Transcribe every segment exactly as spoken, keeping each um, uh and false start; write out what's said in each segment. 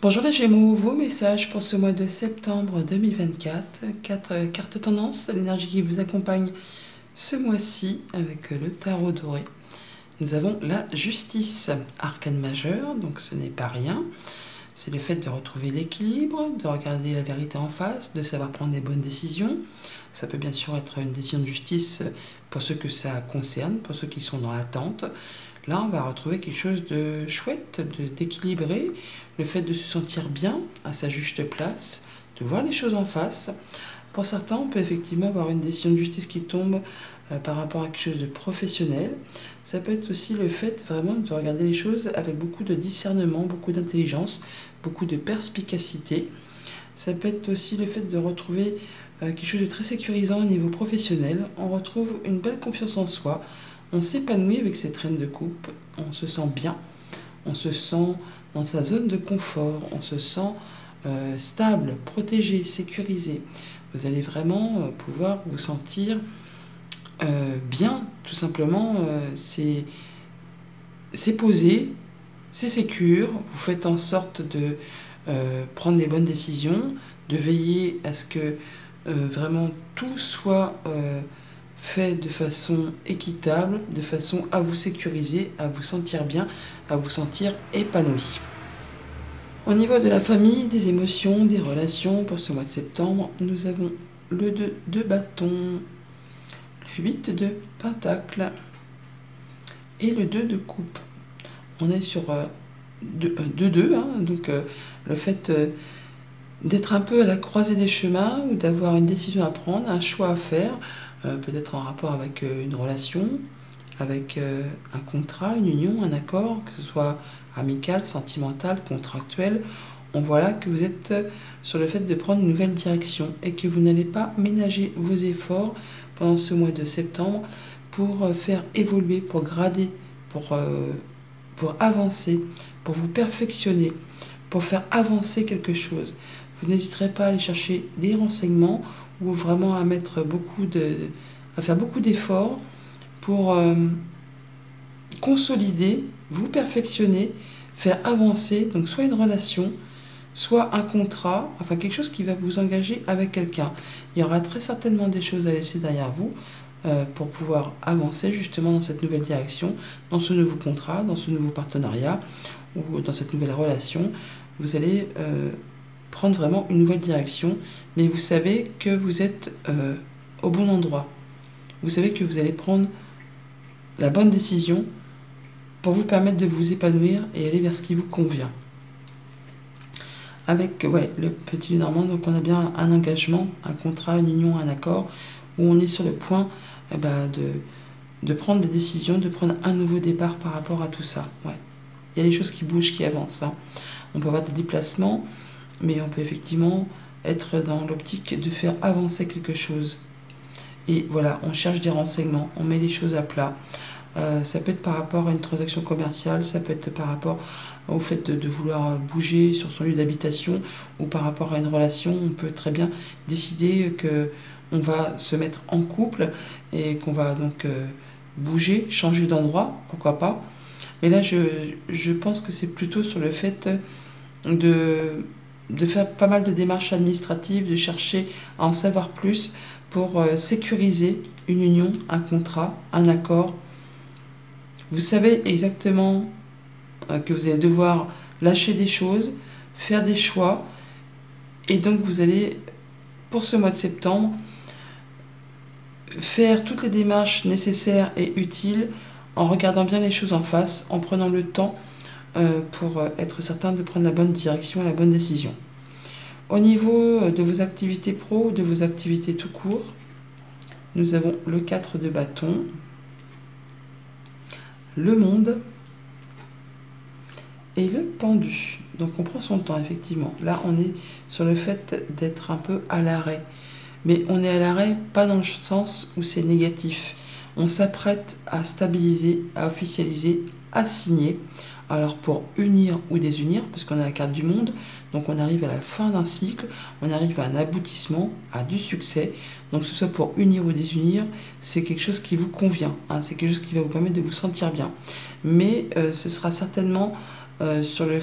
Bonjour les Gémeaux, vos messages pour ce mois de septembre deux mille vingt-quatre. Quatre euh, cartes tendance, l'énergie qui vous accompagne ce mois-ci avec euh, le tarot doré. Nous avons la justice, arcane majeur, donc ce n'est pas rien. C'est le fait de retrouver l'équilibre, de regarder la vérité en face, de savoir prendre des bonnes décisions. Ça peut bien sûr être une décision de justice pour ceux que ça concerne, pour ceux qui sont dans l'attente. Là, on va retrouver quelque chose de chouette, d'équilibré, le fait de se sentir bien à sa juste place, de voir les choses en face. Pour certains, on peut effectivement avoir une décision de justice qui tombe euh, par rapport à quelque chose de professionnel. Ça peut être aussi le fait vraiment de regarder les choses avec beaucoup de discernement, beaucoup d'intelligence, beaucoup de perspicacité. Ça peut être aussi le fait de retrouver euh, quelque chose de très sécurisant au niveau professionnel. On retrouve une belle confiance en soi. On s'épanouit avec cette reine de coupe, on se sent bien, on se sent dans sa zone de confort, on se sent euh, stable, protégé, sécurisé. Vous allez vraiment euh, pouvoir vous sentir euh, bien, tout simplement. Euh, c'est posé, c'est sécure, vous faites en sorte de euh, prendre les bonnes décisions, de veiller à ce que euh, vraiment tout soit Euh, fait de façon équitable, de façon à vous sécuriser, à vous sentir bien, à vous sentir épanoui. Au niveau de la famille, des émotions, des relations, pour ce mois de septembre, nous avons le deux de bâton, le huit de pentacle et le deux de coupe. On est sur deux deux, hein, donc euh, le fait euh, d'être un peu à la croisée des chemins ou d'avoir une décision à prendre, un choix à faire, euh, peut-être en rapport avec euh, une relation, avec euh, un contrat, une union, un accord, que ce soit amical, sentimental, contractuel. On voit là que vous êtes sur le fait de prendre une nouvelle direction et que vous n'allez pas ménager vos efforts pendant ce mois de septembre pour euh, faire évoluer, pour grader, pour, euh, pour avancer, pour vous perfectionner, pour faire avancer quelque chose. Vous n'hésiterez pas à aller chercher des renseignements ou vraiment à mettre beaucoup de, à faire beaucoup d'efforts pour euh, consolider, vous perfectionner, faire avancer, donc soit une relation, soit un contrat, enfin quelque chose qui va vous engager avec quelqu'un. Il y aura très certainement des choses à laisser derrière vous euh, pour pouvoir avancer justement dans cette nouvelle direction, dans ce nouveau contrat, dans ce nouveau partenariat ou dans cette nouvelle relation. Vous allez euh, prendre vraiment une nouvelle direction, mais vous savez que vous êtes euh, au bon endroit. Vous savez que vous allez prendre la bonne décision pour vous permettre de vous épanouir et aller vers ce qui vous convient. Avec ouais, le petit Normand, donc on a bien un engagement, un contrat, une union, un accord, où on est sur le point eh ben, de, de prendre des décisions, de prendre un nouveau départ par rapport à tout ça. Ouais. Il y a des choses qui bougent, qui avancent. Hein. On peut avoir des déplacements, mais on peut effectivement être dans l'optique de faire avancer quelque chose. Et voilà, on cherche des renseignements, on met les choses à plat. Euh, ça peut être par rapport à une transaction commerciale, ça peut être par rapport au fait de, de vouloir bouger sur son lieu d'habitation ou par rapport à une relation. On peut très bien décider qu'on va se mettre en couple et qu'on va donc euh, bouger, changer d'endroit, pourquoi pas. Mais là, je, je pense que c'est plutôt sur le fait de... de faire pas mal de démarches administratives, de chercher à en savoir plus pour euh, sécuriser une union, un contrat, un accord. Vous savez exactement euh, que vous allez devoir lâcher des choses, faire des choix, et donc vous allez, pour ce mois de septembre, faire toutes les démarches nécessaires et utiles en regardant bien les choses en face, en prenant le temps euh, pour être certain de prendre la bonne direction et la bonne décision. Au niveau de vos activités pro, de vos activités tout court, nous avons le quatre de bâton, le monde et le pendu. Donc on prend son temps, effectivement. Là, on est sur le fait d'être un peu à l'arrêt. Mais on est à l'arrêt, pas dans le sens où c'est négatif. On s'apprête à stabiliser, à officialiser, à signer. Alors pour unir ou désunir, parce qu'on a la carte du monde, donc on arrive à la fin d'un cycle, on arrive à un aboutissement, à du succès. Donc que ce soit pour unir ou désunir, c'est quelque chose qui vous convient, hein, c'est quelque chose qui va vous permettre de vous sentir bien. Mais euh, ce sera certainement euh, sur le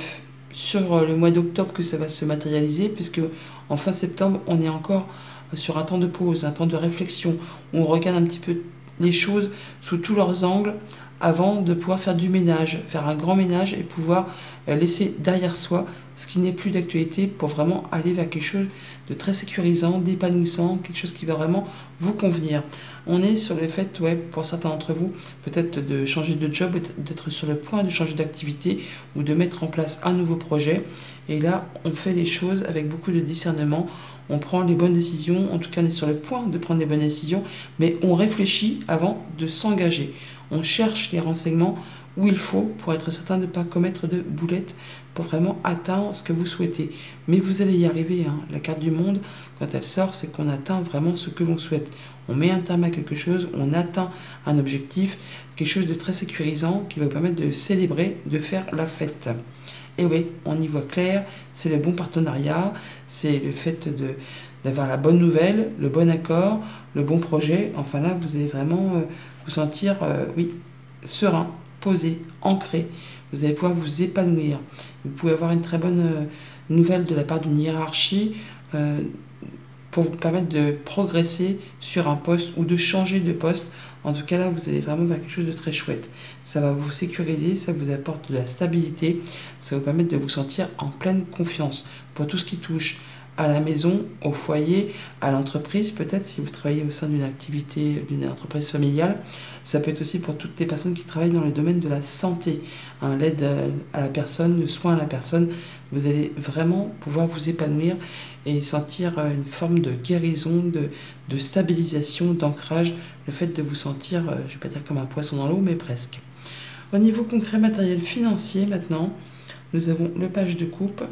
sur le mois d'octobre que ça va se matérialiser, puisque en fin septembre, on est encore sur un temps de pause, un temps de réflexion, où on regarde un petit peu les choses sous tous leurs angles avant de pouvoir faire du ménage, faire un grand ménage et pouvoir laisser derrière soi ce qui n'est plus d'actualité pour vraiment aller vers quelque chose de très sécurisant, d'épanouissant, quelque chose qui va vraiment vous convenir. On est sur le fait, ouais, pour certains d'entre vous, peut-être de changer de job, d'être sur le point de changer d'activité ou de mettre en place un nouveau projet. Et là, on fait les choses avec beaucoup de discernement. On prend les bonnes décisions, en tout cas on est sur le point de prendre les bonnes décisions, mais on réfléchit avant de s'engager. On cherche les renseignements où il faut pour être certain de ne pas commettre de boulettes pour vraiment atteindre ce que vous souhaitez. Mais vous allez y arriver, hein. La carte du monde, quand elle sort, c'est qu'on atteint vraiment ce que l'on souhaite. On met un terme à quelque chose, on atteint un objectif, quelque chose de très sécurisant qui va vous permettre de célébrer, de faire la fête. Et oui, on y voit clair, c'est le bon partenariat, c'est le fait de d'avoir la bonne nouvelle, le bon accord, le bon projet. Enfin là, vous allez vraiment euh, vous sentir, euh, oui, serein, posé, ancré. Vous allez pouvoir vous épanouir. Vous pouvez avoir une très bonne euh, nouvelle de la part d'une hiérarchie euh, pour vous permettre de progresser sur un poste ou de changer de poste. En tout cas là, vous allez vraiment vers quelque chose de très chouette. Ça va vous sécuriser, ça vous apporte de la stabilité, ça va vous permettre de vous sentir en pleine confiance pour tout ce qui touche à la maison, au foyer, à l'entreprise, peut-être si vous travaillez au sein d'une activité, d'une entreprise familiale. Ça peut être aussi pour toutes les personnes qui travaillent dans le domaine de la santé, hein, l'aide à la personne, le soin à la personne. Vous allez vraiment pouvoir vous épanouir et sentir une forme de guérison, de, de stabilisation, d'ancrage, le fait de vous sentir, je ne vais pas dire comme un poisson dans l'eau, mais presque. Au niveau concret, matériel, financier, maintenant, nous avons le page de coupe,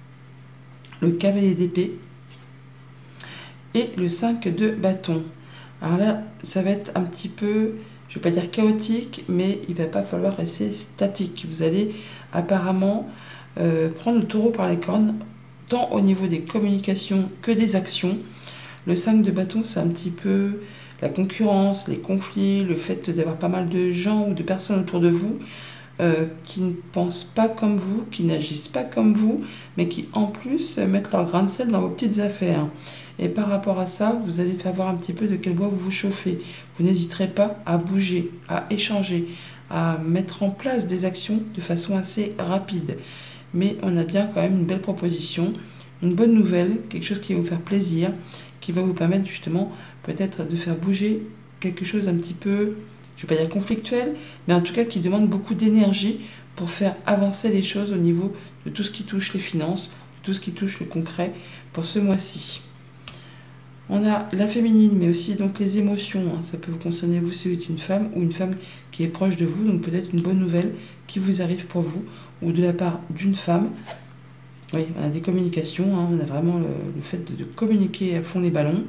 le cavalier d'épée et le cinq de bâton. Alors là, ça va être un petit peu, je ne vais pas dire chaotique, mais il ne va pas falloir rester statique. Vous allez apparemment euh, prendre le taureau par les cornes, tant au niveau des communications que des actions. Le cinq de bâton, c'est un petit peu la concurrence, les conflits, le fait d'avoir pas mal de gens ou de personnes autour de vous Euh, qui ne pensent pas comme vous, qui n'agissent pas comme vous, mais qui en plus euh, mettent leur grain de sel dans vos petites affaires. Et par rapport à ça, vous allez faire voir un petit peu de quel bois vous vous chauffez. Vous n'hésiterez pas à bouger, à échanger, à mettre en place des actions de façon assez rapide. Mais on a bien quand même une belle proposition, une bonne nouvelle, quelque chose qui va vous faire plaisir, qui va vous permettre justement peut-être de faire bouger quelque chose un petit peu, je ne vais pas dire conflictuel, mais en tout cas qui demande beaucoup d'énergie pour faire avancer les choses au niveau de tout ce qui touche les finances, de tout ce qui touche le concret pour ce mois-ci. On a la féminine, mais aussi donc les émotions. Hein. Ça peut vous concerner vous si vous êtes une femme ou une femme qui est proche de vous, donc peut-être une bonne nouvelle qui vous arrive pour vous ou de la part d'une femme. Oui, on a des communications, hein. On a vraiment le, le fait de, de communiquer à fond les ballons.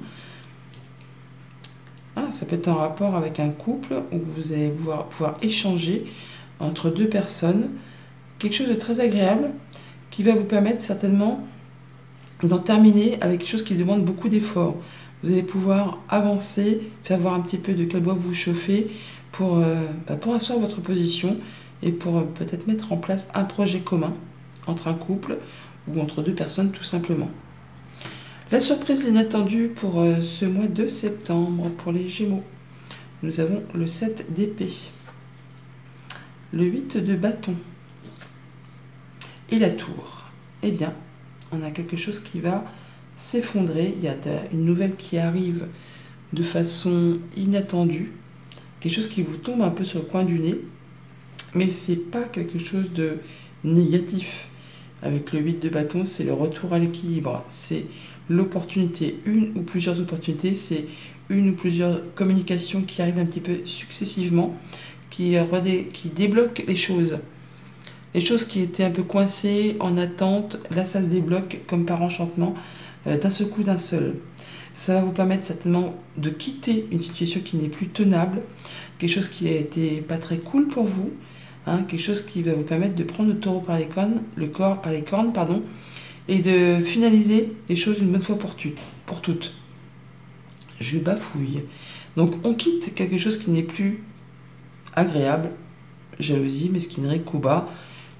Ah, ça peut être en rapport avec un couple où vous allez pouvoir, pouvoir échanger entre deux personnes, quelque chose de très agréable qui va vous permettre certainement d'en terminer avec quelque chose qui demande beaucoup d'efforts. Vous allez pouvoir avancer, faire voir un petit peu de quel bois vous chauffez pour, euh, bah pour asseoir votre position et pour euh, peut-être mettre en place un projet commun entre un couple ou entre deux personnes tout simplement. La surprise inattendue pour euh, ce mois de septembre, pour les Gémeaux. Nous avons le sept d'épée, le huit de bâton et la tour. Eh bien, on a quelque chose qui va s'effondrer. Il y a une nouvelle qui arrive de façon inattendue, quelque chose qui vous tombe un peu sur le coin du nez, mais c'est pas quelque chose de négatif. Avec le huit de bâton, c'est le retour à l'équilibre, c'est l'opportunité, une ou plusieurs opportunités, c'est une ou plusieurs communications qui arrivent un petit peu successivement, qui, redé, qui débloquent les choses. Les choses qui étaient un peu coincées, en attente, là ça se débloque comme par enchantement, euh, d'un seul coup, d'un seul. Ça va vous permettre certainement de quitter une situation qui n'est plus tenable, quelque chose qui a été pas très cool pour vous, hein, quelque chose qui va vous permettre de prendre le taureau par les cornes, le corps par les cornes, pardon, et de finaliser les choses une bonne fois pour, tu, pour toutes. Je bafouille. Donc on quitte quelque chose qui n'est plus agréable, jalousie, mesquinerie, coup bas,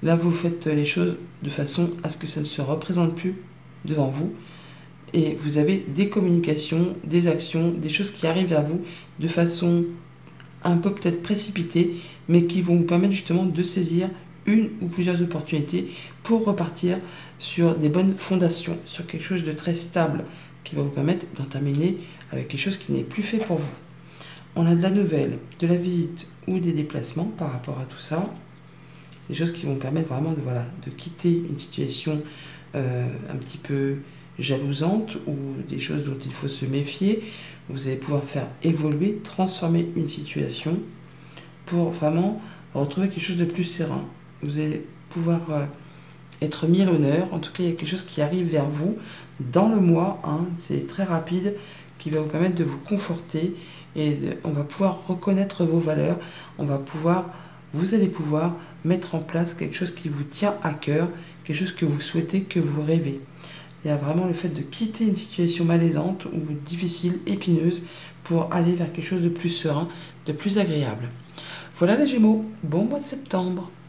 Là, vous faites les choses de façon à ce que ça ne se représente plus devant vous. Et vous avez des communications, des actions, des choses qui arrivent à vous de façon un peu peut-être précipitée, mais qui vont vous permettre justement de saisir une ou plusieurs opportunités pour repartir sur des bonnes fondations, sur quelque chose de très stable, qui va vous permettre d'entamer avec quelque chose qui n'est plus fait pour vous. On a de la nouvelle, de la visite ou des déplacements par rapport à tout ça. Des choses qui vont permettre vraiment de, voilà, de quitter une situation euh, un petit peu jalousante ou des choses dont il faut se méfier. Vous allez pouvoir faire évoluer, transformer une situation pour vraiment retrouver quelque chose de plus serein. Vous allez pouvoir euh, être mis à l'honneur. En tout cas, il y a quelque chose qui arrive vers vous dans le mois. Hein, c'est très rapide, qui va vous permettre de vous conforter et de, on va pouvoir reconnaître vos valeurs. On va pouvoir, vous allez pouvoir mettre en place quelque chose qui vous tient à cœur, quelque chose que vous souhaitez, que vous rêvez. Il y a vraiment le fait de quitter une situation malaisante ou difficile, épineuse, pour aller vers quelque chose de plus serein, de plus agréable. Voilà les Gémeaux, bon mois de septembre.